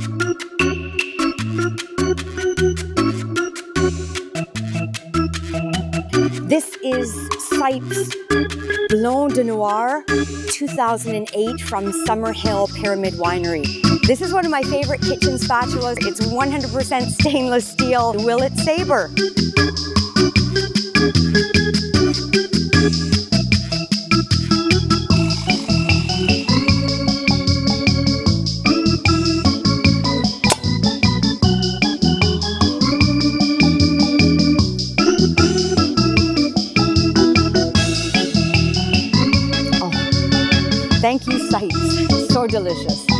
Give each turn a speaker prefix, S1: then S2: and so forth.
S1: This is Sipes Blanc de Noir 2008 from Summerhill Pyramid Winery. This is one of my favorite kitchen spatulas. It's 100% stainless steel Willet Sabre. Thank you, Sipes. So delicious.